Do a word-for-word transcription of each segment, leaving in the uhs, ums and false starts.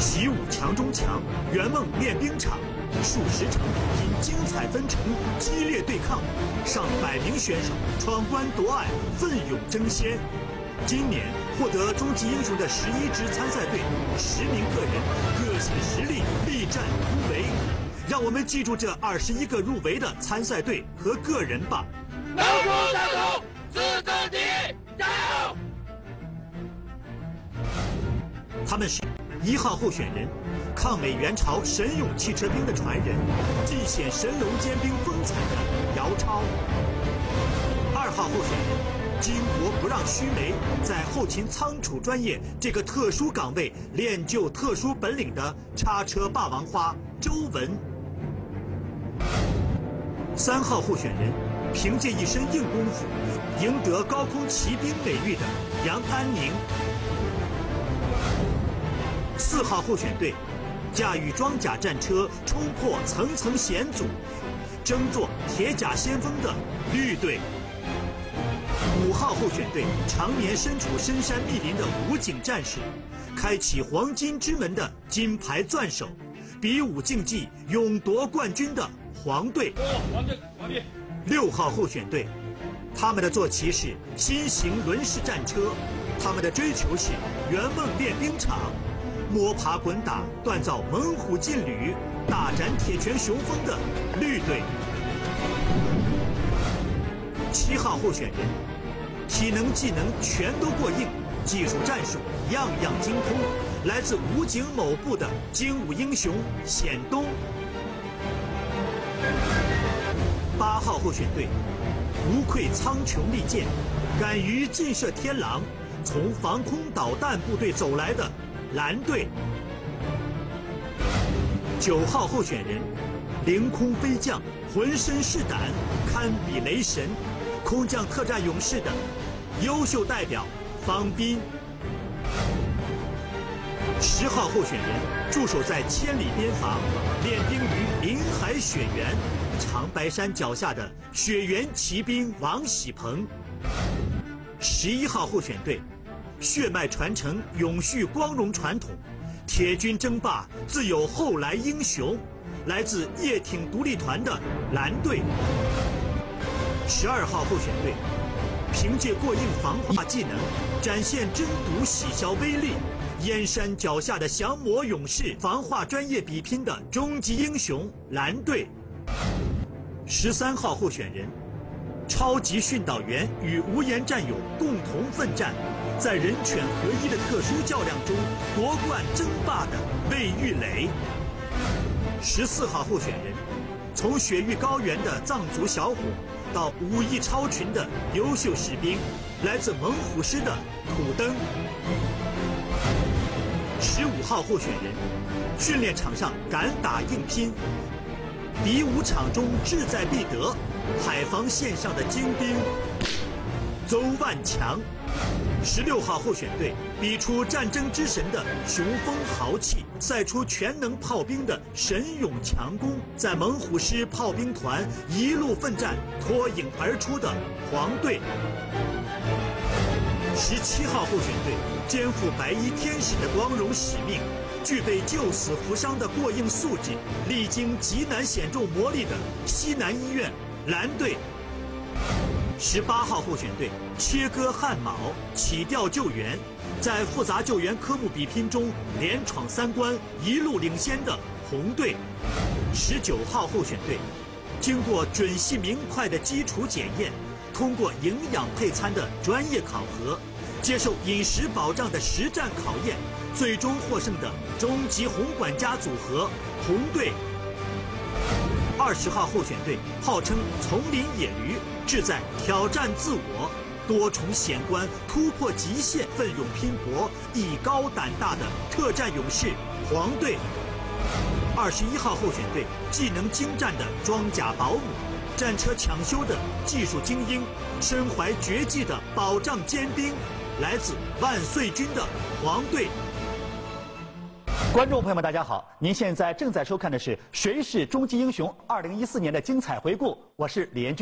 习武强中强，圆梦练兵场，数十场比拼精彩纷呈，激烈对抗，上百名选手闯关夺隘，奋勇争先。今年获得终极英雄的十一支参赛队，十名个人，个性实力力战突围。让我们记住这二十一个入围的参赛队和个人吧。 能攻善攻，自自第一，加油！ 他们是一号候选人，抗美援朝神勇汽车兵的传人，尽显神龙兼兵风采的姚超。二号候选人，巾帼不让须眉，在后勤仓储专业这个特殊岗位练就特殊本领的叉车霸王花周文。三号候选人，凭借一身硬功夫，赢得高空骑兵美誉的杨安宁。四号候选队，驾驭装甲战车冲破层层险阻，争做铁甲先锋的绿队。五号候选队，常年身处深山密林的武警战士，开启黄金之门的金牌钻手，比武竞技勇夺冠军的黄队。 黄队，黄队。 六号候选队，他们的坐骑是新型轮式战车，他们的追求是圆梦练兵场。摸爬滚打，锻造猛虎劲旅，大展铁拳雄风的绿队。七号候选人，体能技能全都过硬，技术战术样样精通，来自武警某部的精武英雄显东。八号候选队，无愧苍穹利剑，敢于震慑天狼，从防空导弹部队走来的蓝队。九号候选人，凌空飞将，浑身是胆，堪比雷神，空降特战勇士的优秀代表方斌。十号候选人，驻守在千里边防，练兵于林海雪原，长白山脚下的雪原骑兵王喜鹏。十一号候选队，血脉传承，永续光荣传统，铁军争霸自有后来英雄，来自叶挺独立团的蓝队。十二号候选队，凭借过硬防化技能，展现真毒洗消威力，燕山脚下的降魔勇士，防化专业比拼的终极英雄蓝队。十三号候选人，超级训导员与无言战友共同奋战，在人犬合一的特殊较量中夺冠争霸的魏玉磊。十四号候选人，从雪域高原的藏族小伙到武艺超群的优秀士兵，来自猛虎师的土登。十五号候选人，训练场上敢打硬拼，比武场中志在必得，海防线上的精兵邹万强。十六号候选队，比出战争之神的雄风豪气，赛出全能炮兵的神勇强攻，在猛虎师炮兵团一路奋战脱颖而出的黄队。十七号候选队，肩负白衣天使的光荣使命，具备救死扶伤的过硬素质，历经极难险中磨砺的西南医院蓝队。十八号候选队，切割汗毛，起调救援，在复杂救援科目比拼中连闯三关，一路领先的红队。十九号候选队，经过准细明快的基础检验，通过营养配餐的专业考核，接受饮食保障的实战考验，最终获胜的终极红管家组合红队。二十号候选队，号称丛林野驴，志在挑战自我，多重险关，突破极限，奋勇拼搏，艺高胆大的特战勇士黄队。二十一号候选队，技能精湛的装甲保姆，战车抢修的技术精英，身怀绝技的保障尖兵，来自万岁军的黄队。 观众朋友们，大家好！您现在正在收看的是《谁是终极英雄》二零一四年的精彩回顾，我是李彦军。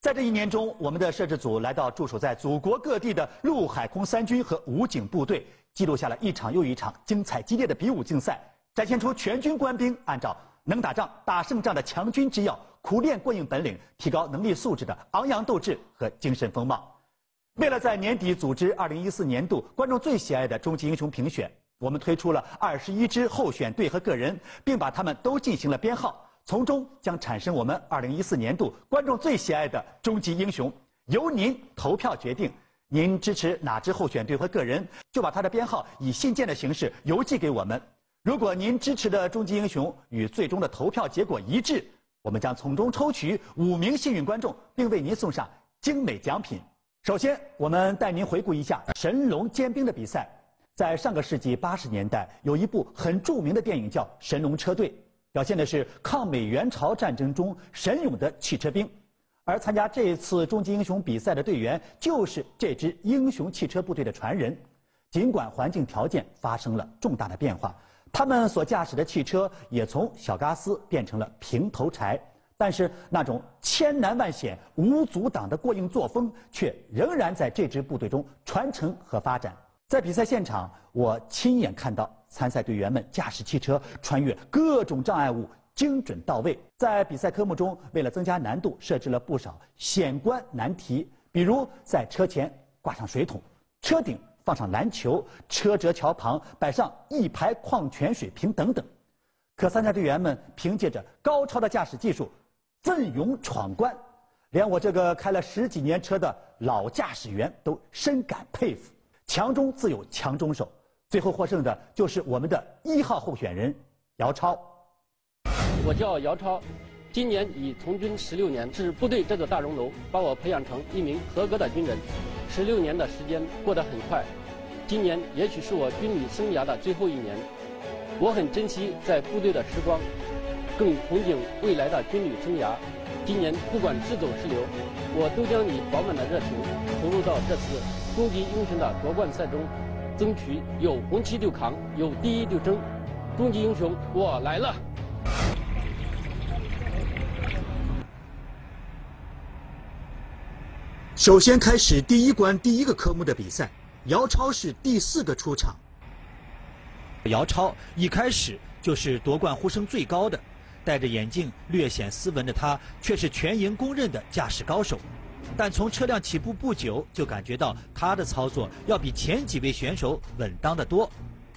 在这一年中，我们的摄制组来到驻守在祖国各地的陆海空三军和武警部队，记录下了一场又一场精彩激烈的比武竞赛，展现出全军官兵按照能打仗、打胜仗的强军之要，苦练过硬本领，提高能力素质的昂扬斗志和精神风貌。为了在年底组织二零一四年度观众最喜爱的终极英雄评选，我们推出了二十一支候选队和个人，并把他们都进行了编号。从中将产生我们二零一四年度观众最喜爱的终极英雄，由您投票决定。您支持哪支候选队和个人，就把他的编号以信件的形式邮寄给我们。如果您支持的终极英雄与最终的投票结果一致，我们将从中抽取五名幸运观众，并为您送上精美奖品。首先，我们带您回顾一下神龙兼兵的比赛。在上个世纪八十年代，有一部很著名的电影叫《神龙车队》。表现的是抗美援朝战争中神勇的汽车兵，而参加这次终极英雄比赛的队员就是这支英雄汽车部队的传人。尽管环境条件发生了重大的变化，他们所驾驶的汽车也从小嘎斯变成了平头柴，但是那种千难万险无阻挡的过硬作风却仍然在这支部队中传承和发展。在比赛现场，我亲眼看到参赛队员们驾驶汽车穿越各种障碍物，精准到位。在比赛科目中，为了增加难度，设置了不少险关难题，比如在车前挂上水桶，车顶放上篮球，车辙桥旁摆上一排矿泉水瓶等等。可参赛队员们凭借着高超的驾驶技术，奋勇闯关，连我这个开了十几年车的老驾驶员都深感佩服。强中自有强中手，最后获胜的就是我们的一号候选人姚超。 我叫姚超，今年已从军十六年，是部队这座大熔炉把我培养成一名合格的军人。十六年的时间过得很快，今年也许是我军旅生涯的最后一年，我很珍惜在部队的时光，更憧憬未来的军旅生涯。今年不管是走是留，我都将以饱满的热情投入到这次终极英雄的夺冠赛中，争取有红旗就扛，有第一就争。终极英雄，我来了！ 首先开始第一关第一个科目的比赛，姚超是第四个出场。 姚超一开始就是夺冠呼声最高的。戴着眼镜、略显斯文的他，却是全营公认的驾驶高手。但从车辆起步不久，就感觉到他的操作要比前几位选手稳当得多。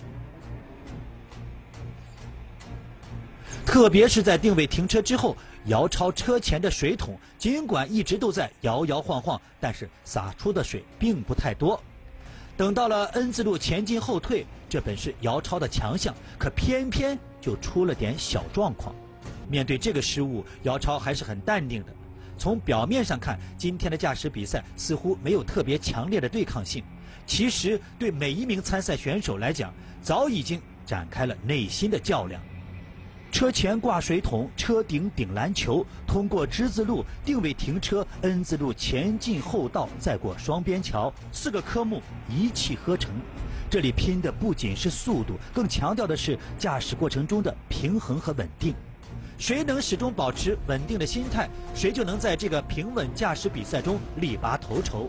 特别是在定位停车之后，姚超车前的水桶尽管一直都在摇摇晃晃，但是洒出的水并不太多。等到了 N 字路前进后退，这本是姚超的强项，可偏偏就出了点小状况。面对这个失误，姚超还是很淡定的。从表面上看，今天的驾驶比赛似乎没有特别强烈的对抗性，其实对每一名参赛选手来讲，早已经展开了内心的较量。车前挂水桶，车顶顶篮球，通过之字路定位停车 ，N 字路前进后倒，再过双边桥，四个科目一气呵成。这里拼的不仅是速度，更强调的是驾驶过程中的平衡和稳定。谁能始终保持稳定的心态，谁就能在这个平稳驾驶比赛中力拔头筹。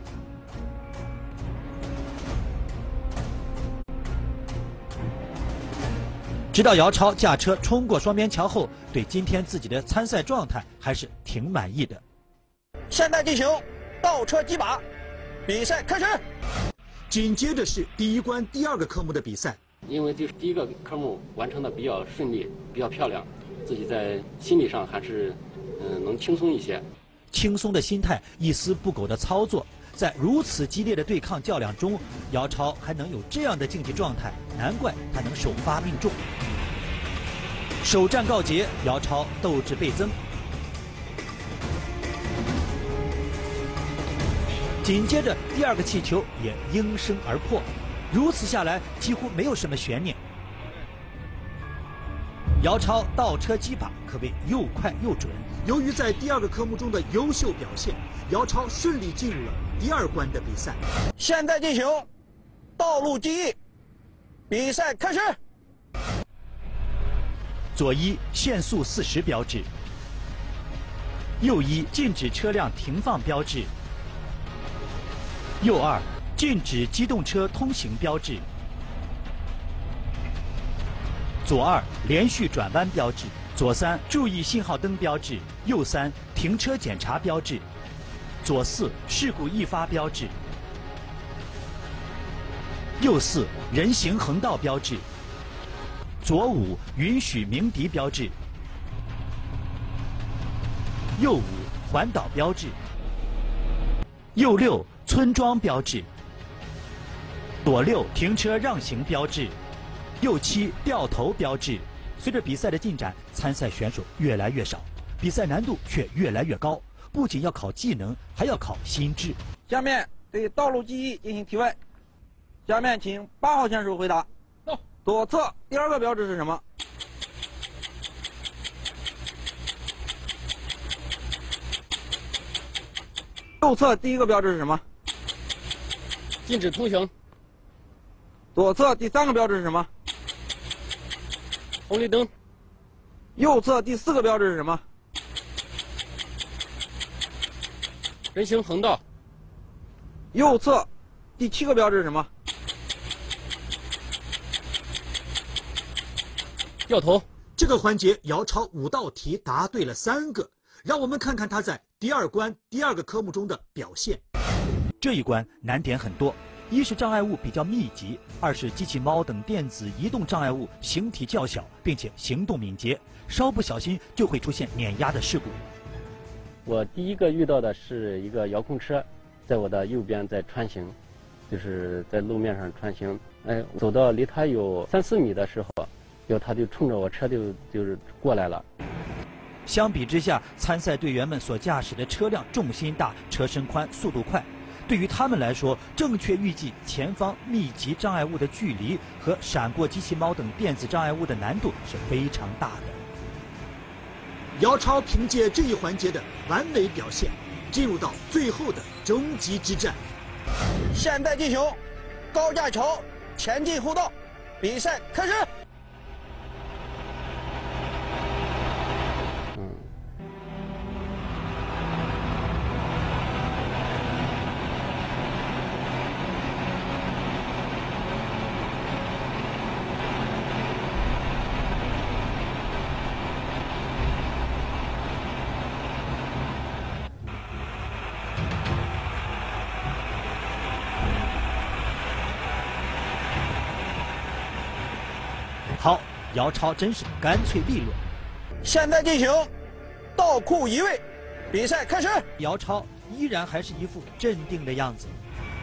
直到姚超驾车冲过双边桥后，对今天自己的参赛状态还是挺满意的。 现在进行倒车击把，比赛开始。 紧接着是第一关第二个科目的比赛。 因为这第一个科目完成的比较顺利，比较漂亮，自己在心理上还是嗯、呃、能轻松一些。 轻松的心态，一丝不苟的操作，在如此激烈的对抗较量中，姚超还能有这样的竞技状态，难怪他能首发命中。首战告捷，姚超斗志倍增。紧接着第二个气球也应声而破，如此下来几乎没有什么悬念。姚超倒车击把可谓又快又准。 由于在第二个科目中的优秀表现，姚超顺利进入了第二关的比赛。 现在进行道路记忆，比赛开始。 左一限速四十标志。 右一禁止车辆停放标志，右二禁止机动车通行标志，左二连续转弯标志，左三注意信号灯标志，右三停车检查标志，左四事故易发标志，右四人行横道标志，左五允许鸣笛标志，右五环岛标志，右六村庄标志，左六停车让行标志，右七掉头标志。随着比赛的进展，参赛选手越来越少，比赛难度却越来越高，不仅要考技能，还要考心智。 下面对道路记忆进行提问。下面请八号选手回答。 哦、 左侧第二个标志是什么？右侧第一个标志是什么？ 禁止通行。 左侧第三个标志是什么？ 红绿灯。 右侧第四个标志是什么？ 人行横道。 右侧第七个标志是什么？ 掉头。 这个环节，姚超五道题答对了三个，让我们看看他在第二关第二个科目中的表现。 这一关难点很多，一是障碍物比较密集，二是机器猫等电子移动障碍物形体较小，并且行动敏捷，稍不小心就会出现碾压的事故。 我第一个遇到的是一个遥控车，在我的右边在穿行，就是在路面上穿行。哎，走到离它有三四米的时候，就他就冲着我车就就是过来了。 相比之下，参赛队员们所驾驶的车辆重心大、车身宽、速度快，对于他们来说，正确预计前方密集障碍物的距离和闪过机器猫等电子障碍物的难度是非常大的。 姚超凭借这一环节的完美表现，进入到最后的终极之战。 现在进行高架桥前进后倒，比赛开始。 好，姚超真是干脆利落。 现在进行倒库移位，比赛开始。 姚超依然还是一副镇定的样子。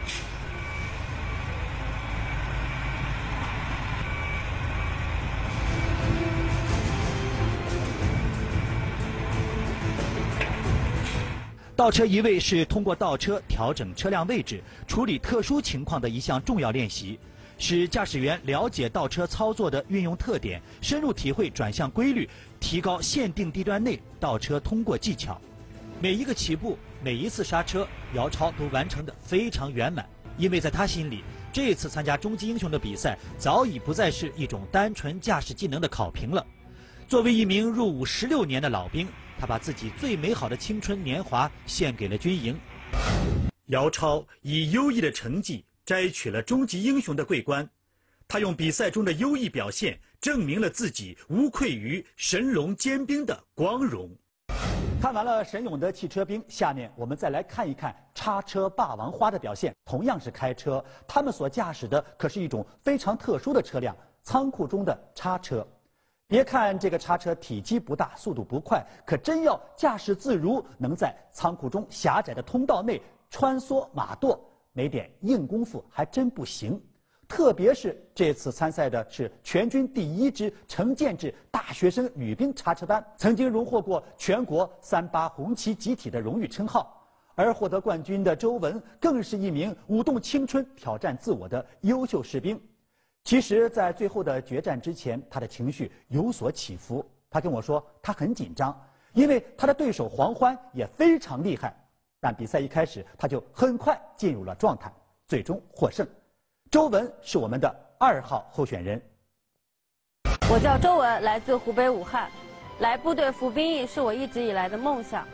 倒车移位是通过倒车调整车辆位置、处理特殊情况的一项重要练习。使驾驶员了解倒车操作的运用特点，深入体会转向规律，提高限定地段内倒车通过技巧。每一个起步，每一次刹车，姚超都完成得非常圆满。因为在他心里，这次参加终极英雄的比赛早已不再是一种单纯驾驶技能的考评了。作为一名入伍十六年的老兵，他把自己最美好的青春年华献给了军营。 姚超以优异的成绩摘取了终极英雄的桂冠，他用比赛中的优异表现证明了自己无愧于神龙尖兵的光荣。 看完了神勇的汽车兵，下面我们再来看一看叉车霸王花的表现。同样是开车，他们所驾驶的可是一种非常特殊的车辆——仓库中的叉车。别看这个叉车体积不大，速度不快，可真要驾驶自如，能在仓库中狭窄的通道内穿梭马舵，没点硬功夫还真不行。特别是这次参赛的是全军第一支成建制大学生女兵叉车班，曾经荣获过全国三八红旗集体的荣誉称号。而获得冠军的周文更是一名舞动青春、挑战自我的优秀士兵。其实，在最后的决战之前，他的情绪有所起伏。他跟我说，他很紧张，因为他的对手黄欢也非常厉害。但比赛一开始，他就很快进入了状态，最终获胜。周文是我们的二号候选人。 我叫周文，来自湖北武汉。来部队服兵役是我一直以来的梦想。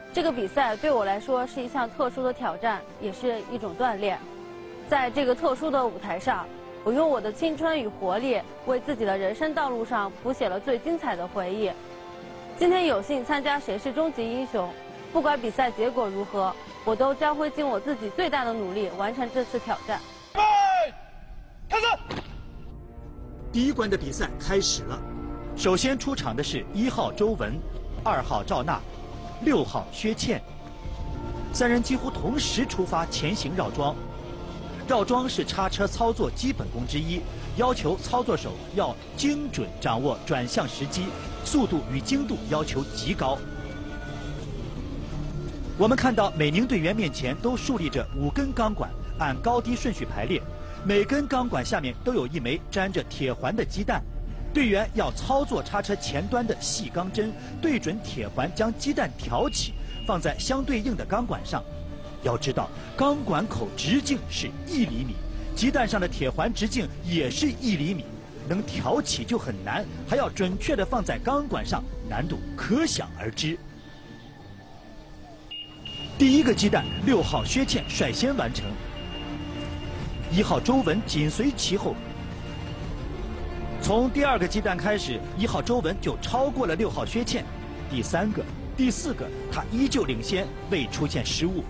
这个比赛对我来说是一项特殊的挑战，也是一种锻炼。在这个特殊的舞台上，我用我的青春与活力，为自己的人生道路上谱写了最精彩的回忆。今天有幸参加《谁是终极英雄》，不管比赛结果如何，我都将会尽我自己最大的努力完成这次挑战。 开始。 第一关的比赛开始了。 首先出场的是一号周文，二号赵娜，六号薛倩。三人几乎同时出发前行绕桩。绕桩是叉车操作基本功之一，要求操作手要精准掌握转向时机，速度与精度要求极高。我们看到每名队员面前都竖立着五根钢管，按高低顺序排列，每根钢管下面都有一枚粘着铁环的鸡蛋。队员要操作叉车前端的细钢针，对准铁环，将鸡蛋挑起，放在相对应的钢管上。要知道，钢管口直径是一厘米，鸡蛋上的铁环直径也是一厘米，能挑起就很难，还要准确地放在钢管上，难度可想而知。第一个鸡蛋，六号薛倩率先完成，一号周文紧随其后。从第二个鸡蛋开始，一号周文就超过了六号薛倩。第三个、第四个，他依旧领先，未出现失误。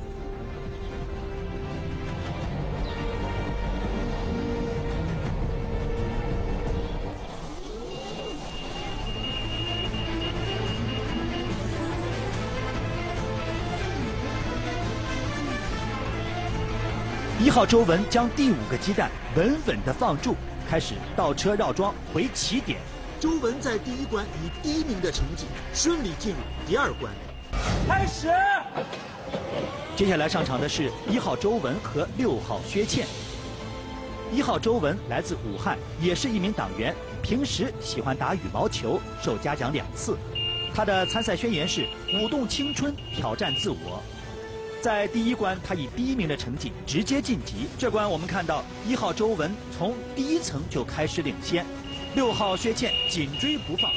一号周文将第五个鸡蛋稳稳地放住，开始倒车绕桩回起点。 周文在第一关以第一名的成绩顺利进入第二关。 开始。 接下来上场的是一号周文和六号薛倩。一号周文来自武汉，也是一名党员，平时喜欢打羽毛球，受嘉奖两次。他的参赛宣言是舞动青春，挑战自我。在第一关，他以第一名的成绩直接晋级。这关我们看到一号周文从第一层就开始领先，六号薛倩紧追不放。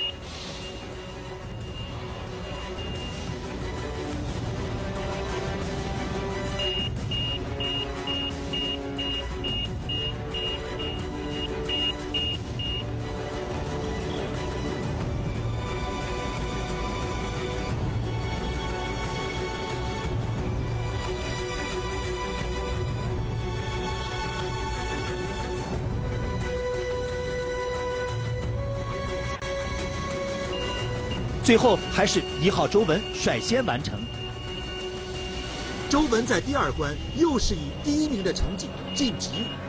最后还是一号周文率先完成。 周文在第二关又是以第一名的成绩晋级。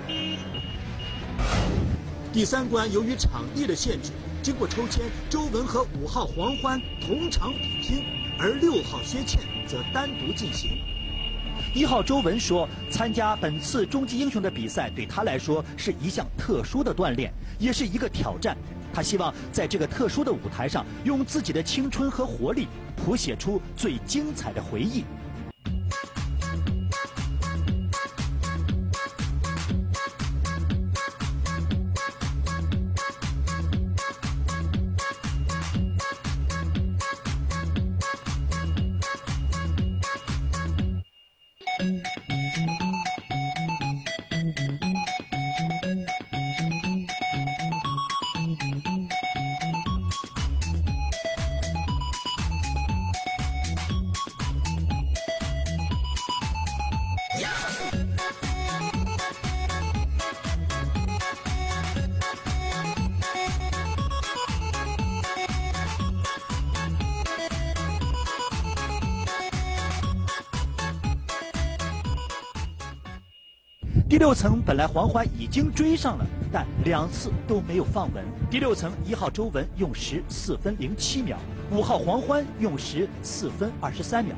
第三关由于场地的限制，经过抽签，周文和五号黄欢同场比拼，而六号薛倩则单独进行。 一号周文说，参加本次终极英雄的比赛对他来说是一项特殊的锻炼，也是一个挑战。他希望在这个特殊的舞台上，用自己的青春和活力，谱写出最精彩的回忆。第六层本来黄欢已经追上了，但两次都没有放稳。第六层一号周文用时四分零七秒，五号黄欢用时四分二十三秒。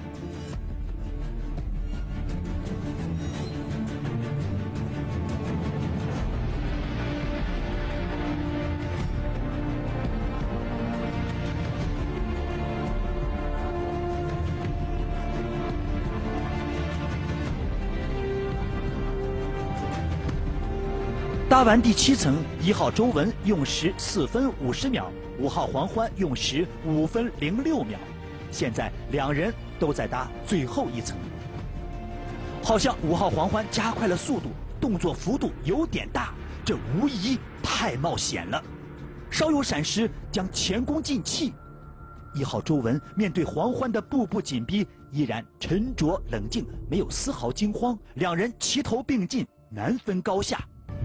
搭完第七层，一号周文用时四分五十秒，五号黄欢用时五分零六秒。现在两人都在搭最后一层。好像五号黄欢加快了速度，动作幅度有点大，这无疑太冒险了。稍有闪失，将前功尽弃。一号周文面对黄欢的步步紧逼，依然沉着冷静，没有丝毫惊慌。两人齐头并进，难分高下。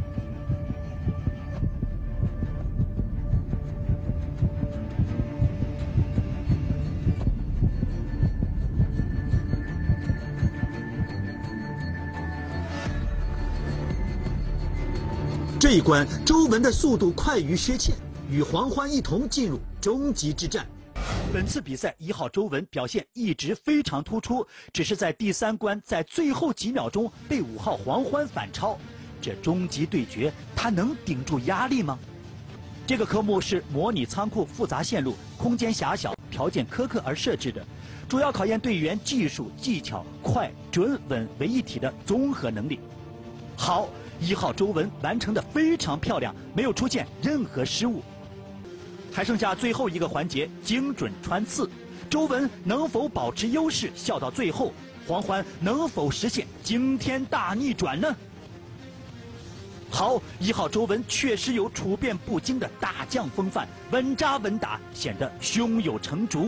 这一关，周文的速度快于薛倩，与黄欢一同进入终极之战。 本次比赛，一号周文表现一直非常突出，只是在第三关在最后几秒钟被五号黄欢反超。这终极对决，他能顶住压力吗？这个科目是模拟仓库复杂线路、空间狭小、条件苛刻而设置的，主要考验队员技术、技巧、快、准、稳为一体的综合能力。好，一号周文完成的非常漂亮，没有出现任何失误。还剩下最后一个环节，精准穿刺，周文能否保持优势笑到最后？黄欢能否实现惊天大逆转呢？好，一号周文确实有处变不惊的大将风范，稳扎稳打，显得胸有成竹。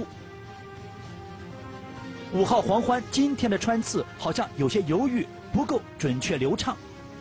五号黄欢今天的穿刺好像有些犹豫，不够准确流畅。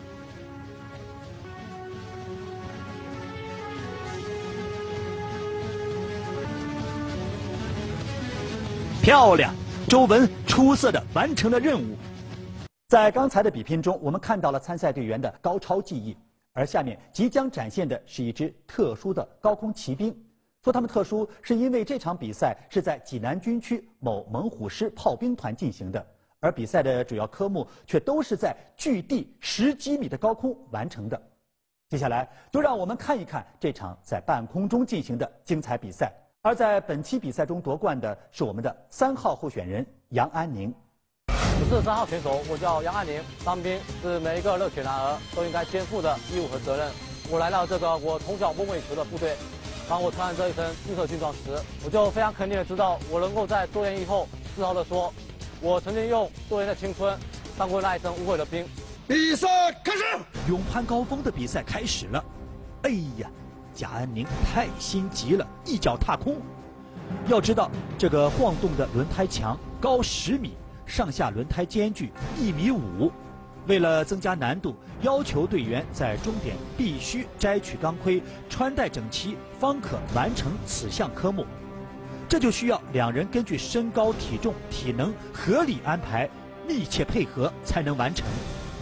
漂亮，周文出色地完成了任务。 在刚才的比拼中，我们看到了参赛队员的高超技艺，而下面即将展现的是一支特殊的高空骑兵。说他们特殊，是因为这场比赛是在济南军区某猛虎师炮兵团进行的，而比赛的主要科目却都是在距地十几米的高空完成的。接下来，就让我们看一看这场在半空中进行的精彩比赛。而在本期比赛中夺冠的是我们的三号候选人杨安宁。 我是三号选手，我叫杨安宁。当兵是每一个热血男儿都应该肩负的义务和责任。我来到这个我从小梦寐以求的部队，当我穿上这一身绿色军装时，我就非常肯定的知道，我能够在多年以后自豪的说，我曾经用多年的青春当过那一身无悔的兵。 比赛开始， 勇攀高峰的比赛开始了。哎呀！贾安宁太心急了，一脚踏空。要知道，这个晃动的轮胎墙高十米，上下轮胎间距一米五。为了增加难度，要求队员在终点必须摘取钢盔，穿戴整齐，方可完成此项科目。这就需要两人根据身高、体重、体能合理安排，密切配合才能完成。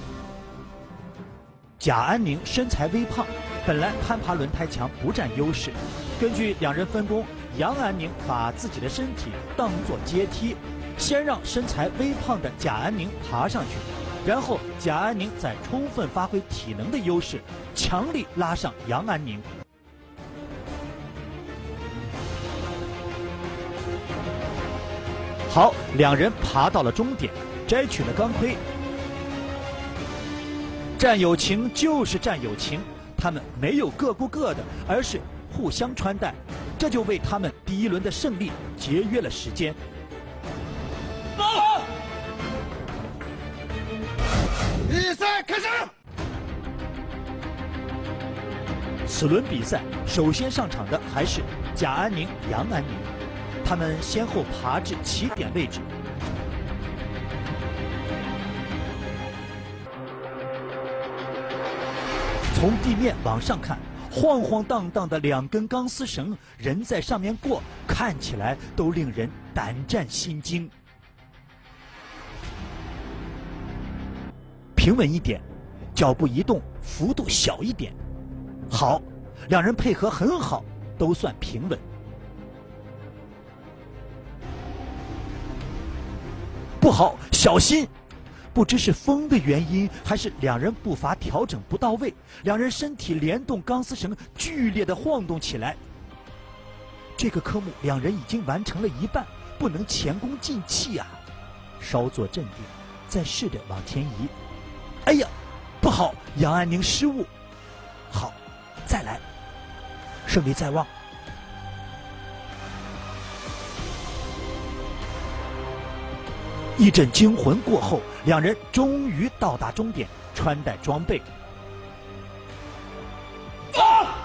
贾安宁身材微胖，本来攀爬轮胎墙不占优势。根据两人分工，杨安宁把自己的身体当作阶梯，先让身材微胖的贾安宁爬上去，然后贾安宁再充分发挥体能的优势，强力拉上杨安宁。好，两人爬到了终点，摘取了钢盔。战友情就是战友情，他们没有各顾各的，而是互相穿戴，这就为他们第一轮的胜利节约了时间。 比赛开始。 此轮比赛首先上场的还是贾安宁、杨安宁，他们先后爬至起点位置。从地面往上看，晃晃荡荡的两根钢丝绳，人在上面过，看起来都令人胆战心惊。平稳一点，脚步移动幅度小一点。好，两人配合很好，都算平稳。不好，小心！不知是风的原因，还是两人步伐调整不到位，两人身体连动钢丝绳，剧烈的晃动起来。这个科目两人已经完成了一半，不能前功尽弃啊！稍作镇定，再试着往前移。哎呀，不好，杨安宁失误。好，再来，胜利在望。 一阵惊魂过后，两人终于到达终点，穿戴装备。啊！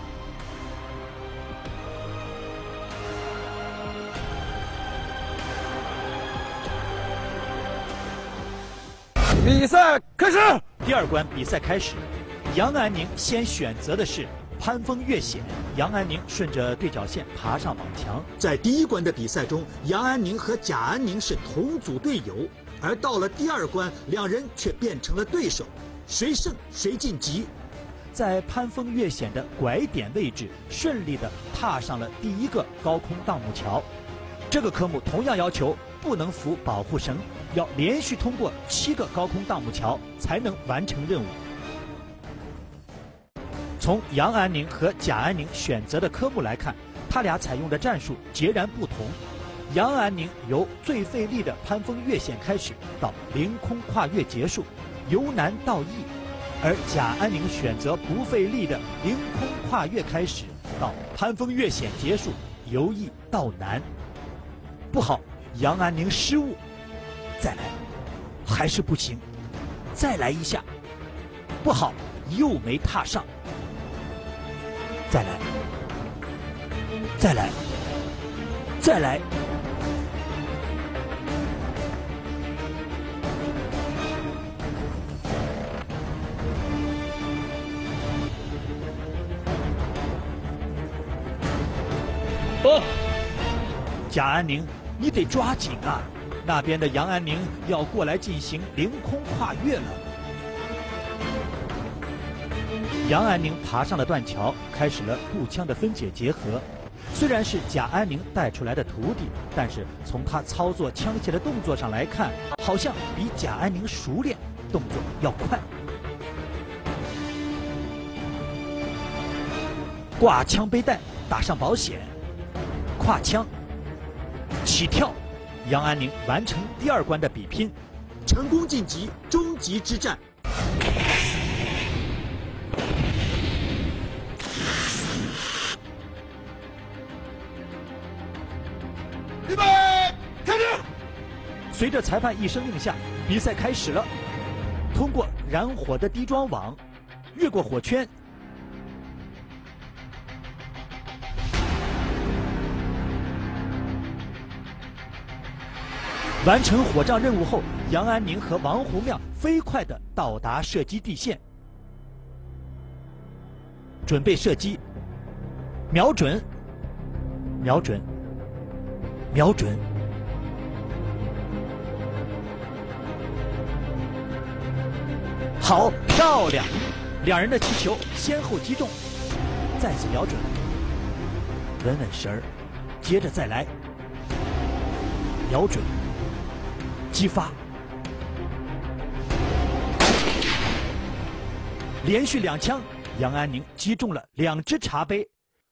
比赛开始。 第二关比赛开始，杨安宁先选择的是攀峰越险。杨安宁顺着对角线爬上网墙。在第一关的比赛中，杨安宁和贾安宁是同组队友，而到了第二关，两人却变成了对手，谁胜谁晋级。在攀峰越险的拐点位置，顺利地踏上了第一个高空荡木桥。这个科目同样要求不能扶保护绳，要连续通过七个高空荡木桥才能完成任务。从杨安宁和贾安宁选择的科目来看，他俩采用的战术截然不同。杨安宁由最费力的攀峰越险开始，到凌空跨越结束，由难到易；而贾安宁选择不费力的凌空跨越开始，到攀峰越险结束，由易到难。不好，杨安宁失误，再来，还是不行，再来一下，不好，又没踏上，再来，再来，再来。 哦， 贾安宁，你得抓紧啊！那边的杨安宁要过来进行凌空跨越了。杨安宁爬上了断桥，开始了步枪的分解结合。虽然是贾安宁带出来的徒弟，但是从他操作枪械的动作上来看，好像比贾安宁熟练，动作要快。挂枪背带，打上保险，跨枪，起跳。杨安宁完成第二关的比拼，成功晋级终极之战。 预备，开始！ 随着裁判一声令下，比赛开始了。通过燃火的滴装网，越过火圈，完成火仗任务后，杨安宁和王洪亮飞快地到达射击地线，准备射击，瞄准，瞄准，瞄准。好，漂亮！两人的气球先后击中，再次瞄准，稳稳神儿，接着再来，瞄准。击发，连续两枪，杨安宁击中了两只茶杯。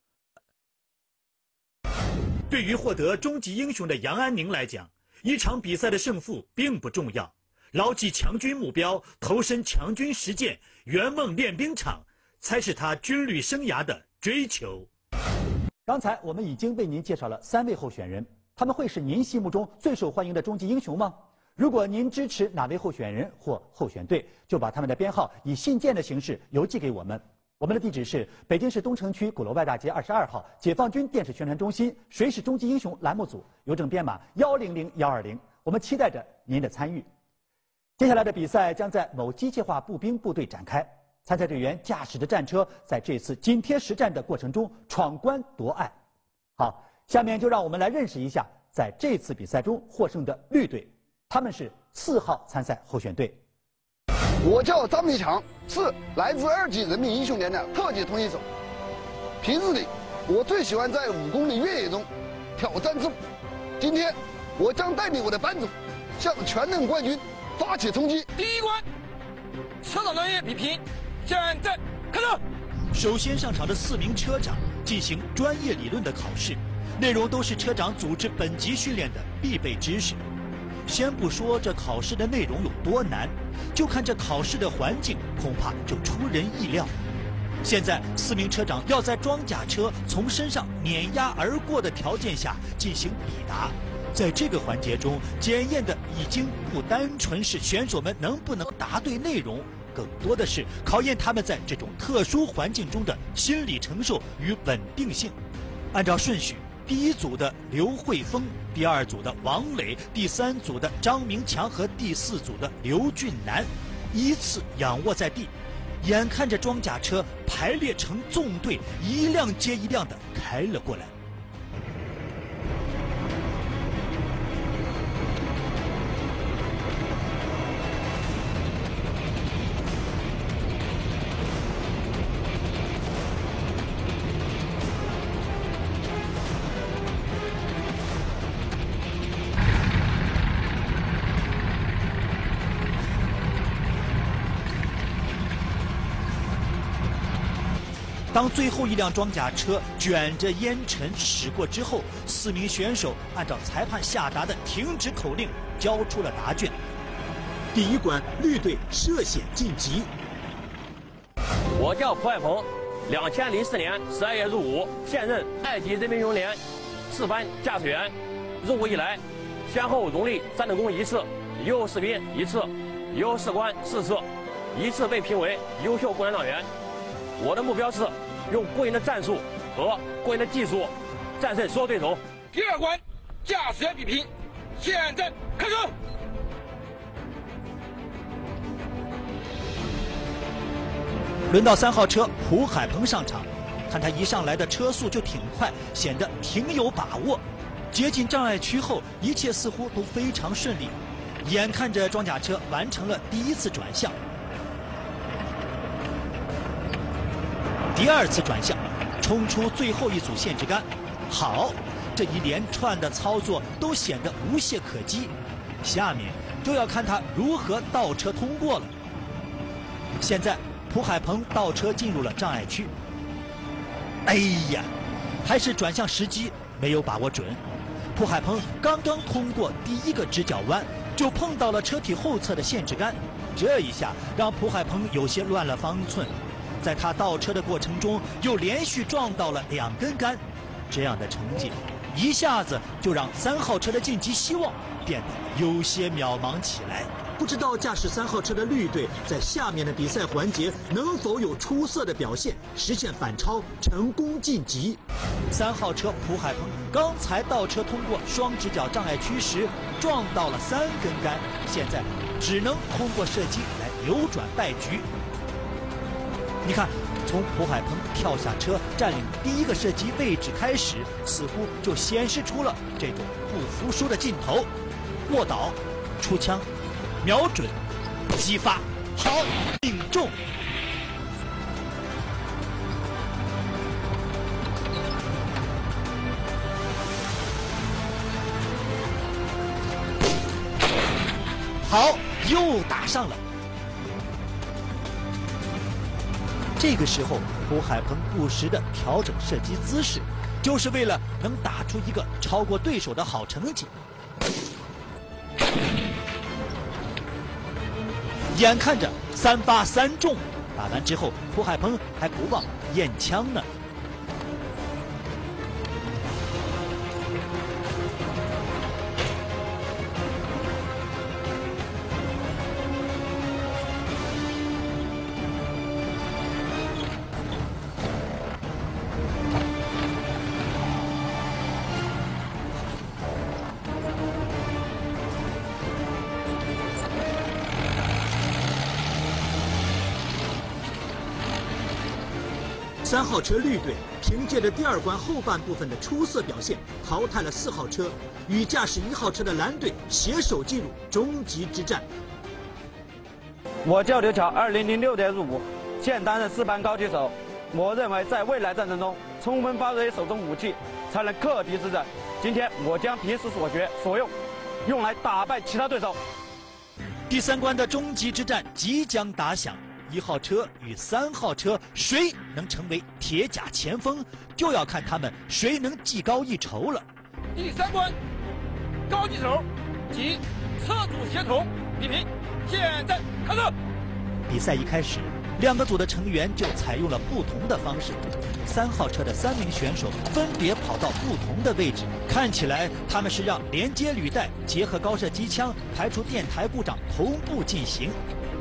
对于获得终极英雄的杨安宁来讲，一场比赛的胜负并不重要，牢记强军目标，投身强军实践，圆梦练兵场，才是他军旅生涯的追求。刚才我们已经为您介绍了三位候选人，他们会是您心目中最受欢迎的终极英雄吗？如果您支持哪位候选人或候选队，就把他们的编号以信件的形式邮寄给我们。我们的地址是北京市东城区鼓楼外大街二十二号解放军电视宣传中心谁是终极英雄栏目组，邮政编码幺零零幺二零。我们期待着您的参与。接下来的比赛将在某机械化步兵部队展开，参赛队员驾驶着战车在这次紧贴实战的过程中闯关夺爱。好，下面就让我们来认识一下在这次比赛中获胜的绿队。他们是四号参赛候选队。 我叫张培强，是来自二级人民英雄连的特级通信手。平日里，我最喜欢在五公里越野中挑战自我。今天，我将带领我的班组向全能冠军发起冲击。 第一关，车长专业比拼，现在开始。 首先上场的四名车长进行专业理论的考试，内容都是车长组织本级训练的必备知识。先不说这考试的内容有多难，就看这考试的环境，恐怕就出人意料。现在四名车长要在装甲车从身上碾压而过的条件下进行比答， 在这个环节中，检验的已经不单纯是选手们能不能答对内容，更多的是考验他们在这种特殊环境中的心理承受与稳定性。按照顺序，第一组的刘慧峰，第二组的王磊，第三组的张明强和第四组的刘俊南依次仰卧在地，眼看着装甲车排列成纵队，一辆接一辆的开了过来。当最后一辆装甲车卷着烟尘驶过之后，四名选手按照裁判下达的停止口令交出了答卷。第一关，绿队涉险晋级。 我叫蒲海鹏，两千零四年十二月入伍，现任二级人民运动员四班驾驶员。入伍以来，先后荣立战斗功一次，优秀士兵一次，优秀士官四次，一次被评为优秀共产党员。我的目标是用过人的战术和过人的技术战胜所有对手。 第二关，驾驶员比拼，现在开始。 轮到三号车蒲海鹏上场，看他一上来的车速就挺快，显得挺有把握。接近障碍区后，一切似乎都非常顺利，眼看着装甲车完成了第一次转向。第二次转向，冲出最后一组限制杆。好，这一连串的操作都显得无懈可击。下面就要看他如何倒车通过了。现在蒲海鹏倒车进入了障碍区。哎呀，还是转向时机没有把握准。蒲海鹏刚刚通过第一个直角弯，就碰到了车体后侧的限制杆，这一下让蒲海鹏有些乱了方寸。在他倒车的过程中，又连续撞到了两根杆，这样的成绩一下子就让三号车的晋级希望变得有些渺茫起来。不知道驾驶三号车的绿队在下面的比赛环节能否有出色的表现，实现反超，成功晋级。三号车蒲海鹏刚才倒车通过双直角障碍区时撞到了三根杆，现在只能通过射击来扭转败局。你看，从蒲海鹏跳下车占领第一个射击位置开始，似乎就显示出了这种不服输的劲头。卧倒，出枪，瞄准，击发，好，命中。好，又打上了。这个时候，蒲海鹏不时地调整射击姿势，就是为了能打出一个超过对手的好成绩。眼看着三发三中，打完之后，蒲海鹏还不忘验枪呢。三号车绿队凭借着第二关后半部分的出色表现，淘汰了四号车，与驾驶一号车的蓝队携手进入终极之战。 我叫刘巧，二零零六年入伍，现担任四班高级手。我认为在未来战争中，充分发挥手中武器，才能克敌制胜。今天我将平时所学所用，用来打败其他对手。 第三关的终极之战即将打响。一号车与三号车谁能成为铁甲前锋，就要看他们谁能技高一筹了。 第三关，高级手及车主协同比拼，现在开始。 比赛一开始， 两个组的成员就采用了不同的方式。三号车的三名选手分别跑到不同的位置，看起来他们是让连接履带结合高射机枪排除电台故障同步进行。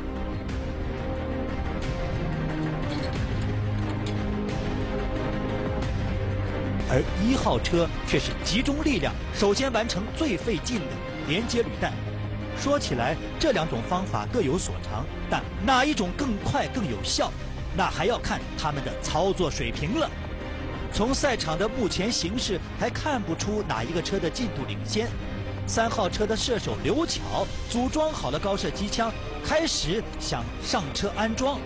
而一号车却是集中力量，首先完成最费劲的连接履带。说起来，这两种方法各有所长，但哪一种更快更有效，那还要看他们的操作水平了。从赛场的目前形势还看不出哪一个车的进度领先。三号车的射手刘巧组装好了高射机枪，开始想上车安装。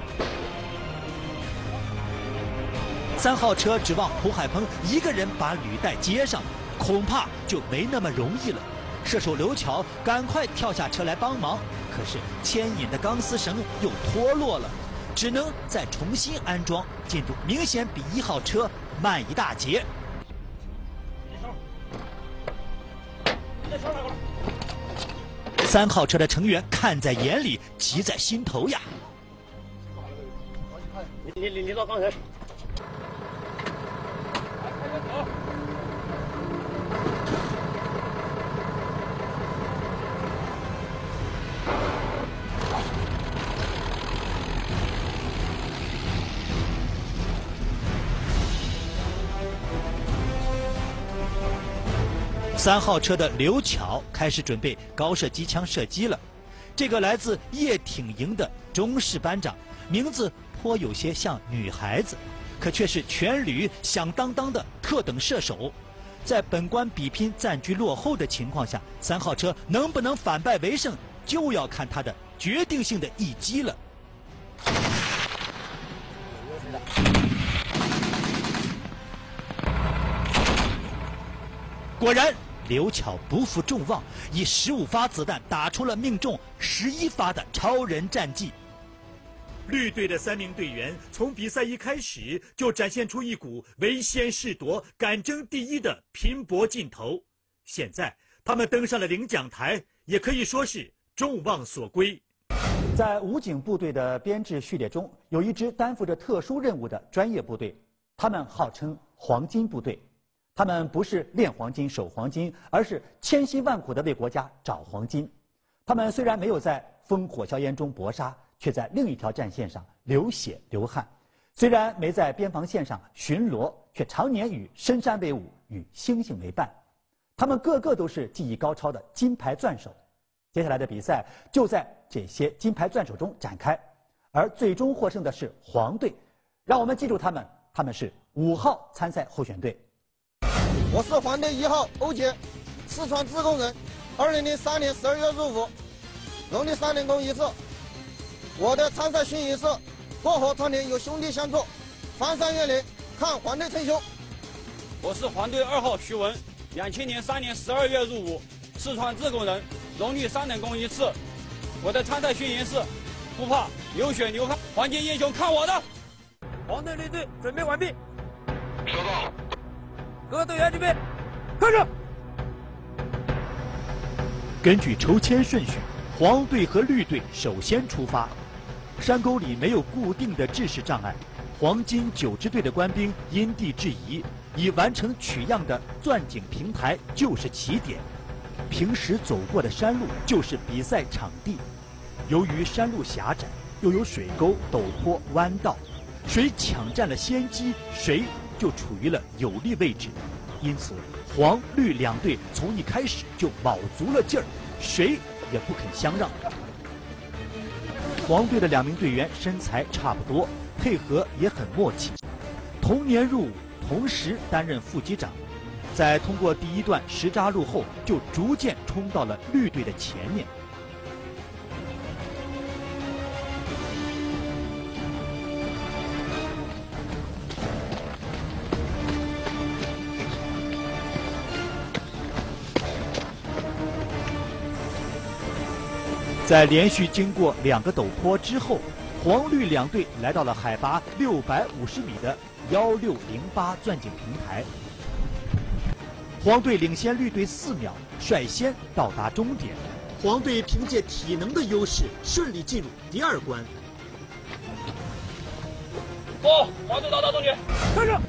三号车指望胡海鹏一个人把履带接上，恐怕就没那么容易了。射手刘巧赶快跳下车来帮忙，可是牵引的钢丝绳又脱落了，只能再重新安装，进度明显比一号车慢一大截。三号车的成员看在眼里，急在心头呀！ 你你你到钢绳。 三号车的刘巧开始准备高射机枪射击了。这个来自叶挺营的中式班长，名字颇有些像女孩子，可却是全旅响当当的特等射手。在本关比拼暂居落后的情况下，三号车能不能反败为胜，就要看他的决定性的一击了。果然，刘巧不负众望，以十五发子弹打出了命中十一发的超人战绩。 绿队的三名队员从比赛一开始就展现出一股唯先是夺、敢争第一的拼搏劲头。现在他们登上了领奖台，也可以说是众望所归。 在武警部队的编制序列中，有一支担负着特殊任务的专业部队，他们号称黄金部队。他们不是炼黄金、守黄金，而是千辛万苦地为国家找黄金。他们虽然没有在烽火硝烟中搏杀，却在另一条战线上流血流汗。虽然没在边防线上巡逻，却常年与深山为伍，与星星为伴。他们个个都是技艺高超的金牌钻手。接下来的比赛就在这些金牌钻手中展开，而最终获胜的是黄队。让我们记住他们，他们是五号参赛候选队。 我是黄队一号欧杰，四川自贡人，二零零三年十二月入伍，农历三年工一次。我的参赛训语是：过河常年有兄弟相助，翻山越岭看黄队称雄。 我是黄队二号徐文，两千年三年十二月入伍，四川自贡人，农历三等功一次。我的参赛训言是：不怕流血流汗，黄金英雄看我的。黄队绿队准备完毕。收到。各个队员预备，开始。 根据抽签顺序，黄队和绿队首先出发。山沟里没有固定的制式障碍，黄金九支队的官兵因地制宜，以完成取样的钻井平台就是起点。平时走过的山路就是比赛场地。由于山路狭窄，又有水沟、陡坡、弯道，谁抢占了先机，谁就处于了有利位置。因此，黄绿两队从一开始就卯足了劲儿，谁也不肯相让。黄队的两名队员身材差不多，配合也很默契，同年入伍，同时担任副机长。在通过第一段石渣路后，就逐渐冲到了绿队的前面。在连续经过两个陡坡之后，黄绿两队来到了海拔六百五十米的幺六零八钻井平台。黄队领先绿队四秒，率先到达终点。 黄队凭借体能的优势，顺利进入第二关。 哦，黄队到达终点，开始。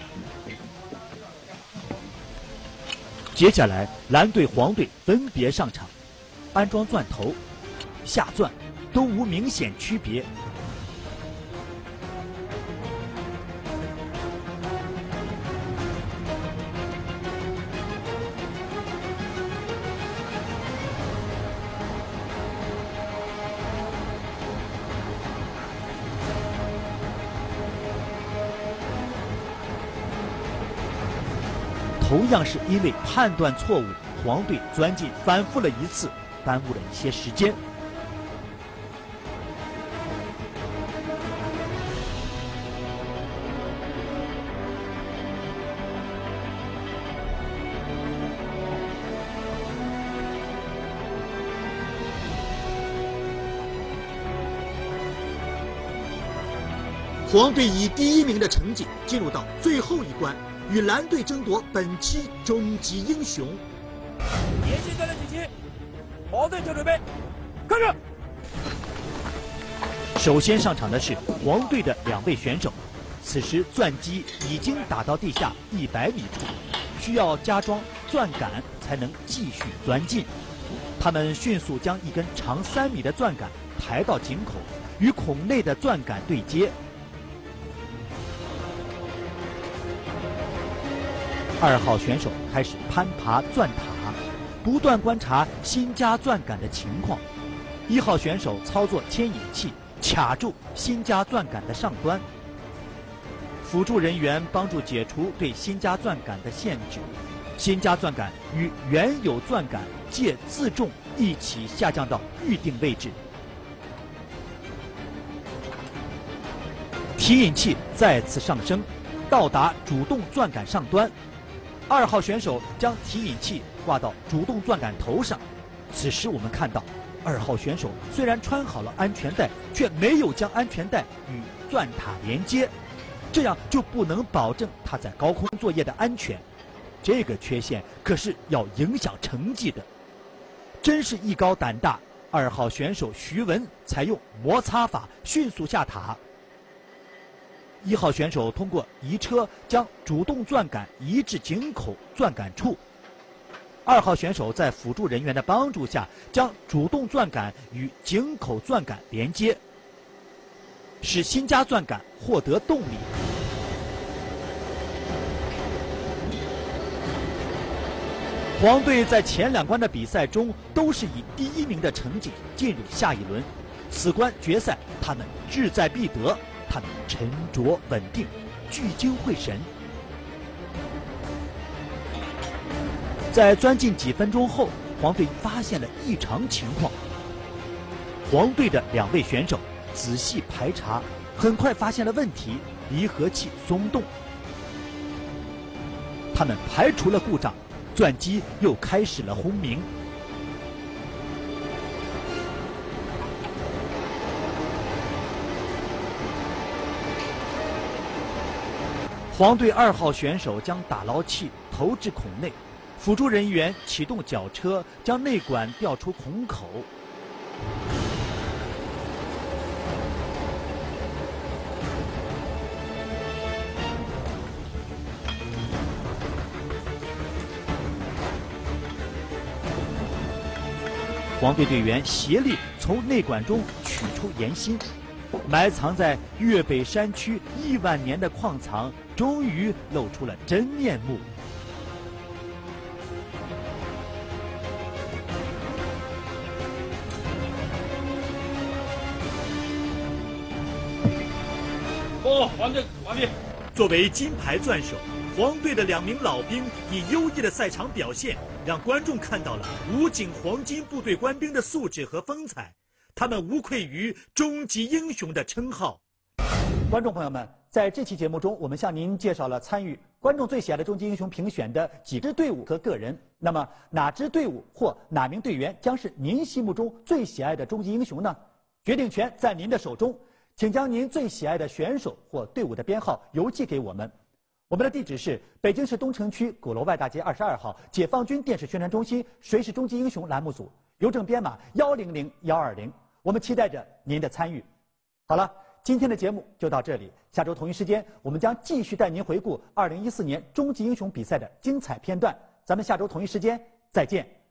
接下来，蓝队、黄队分别上场，安装钻头、下钻都无明显区别。同样是因为判断错误，黄队钻进反复了一次，耽误了一些时间。 黄队以第一名的成绩进入到最后一关，与蓝队争夺本期终极英雄。 连续锻炼体系，黄队就准备，开始。 首先上场的是黄队的两位选手，此时钻机已经打到地下一百米处，需要加装钻杆才能继续钻进。他们迅速将一根长三米的钻杆抬到井口，与孔内的钻杆对接。二号选手开始攀爬钻塔，不断观察新加钻杆的情况。一号选手操作牵引器卡住新加钻杆的上端，辅助人员帮助解除对新加钻杆的限制。新加钻杆与原有钻杆借自重一起下降到预定位置。提引器再次上升，到达主动钻杆上端。二号选手将提引器挂到主动钻杆头上，此时我们看到，二号选手虽然穿好了安全带，却没有将安全带与钻塔连接，这样就不能保证他在高空作业的安全。这个缺陷可是要影响成绩的。真是艺高胆大，二号选手徐文采用摩擦法迅速下塔。一号选手通过移车将主动钻杆移至井口钻杆处，二号选手在辅助人员的帮助下将主动钻杆与井口钻杆连接，使新加钻杆获得动力。黄队在前两关的比赛中都是以第一名的成绩进入下一轮，此关决赛他们志在必得。他们沉着稳定，聚精会神。在钻进几分钟后，黄队发现了异常情况。黄队的两位选手仔细排查，很快发现了问题：离合器松动。他们排除了故障，钻机又开始了轰鸣。黄队二号选手将打捞器投至孔内，辅助人员启动绞车将内管调出孔口。黄队队员协力从内管中取出岩芯。埋藏在粤北山区亿万年的矿藏终于露出了真面目。 哦，黄队完毕。 作为金牌钻手，黄队的两名老兵以优异的赛场表现，让观众看到了武警黄金部队官兵的素质和风采。他们无愧于终极英雄的称号。 观众朋友们，在这期节目中，我们向您介绍了参与观众最喜爱的终极英雄评选的几支队伍和个人。那么，哪支队伍或哪名队员将是您心目中最喜爱的终极英雄呢？决定权在您的手中，请将您最喜爱的选手或队伍的编号邮寄给我们。我们的地址是北京市东城区鼓楼外大街二十二号解放军电视宣传中心“谁是终极英雄”栏目组，邮政编码幺零零幺二零。我们期待着您的参与。好了， 今天的节目就到这里，下周同一时间我们将继续带您回顾二零一四年终极英雄比赛的精彩片段。咱们下周同一时间再见。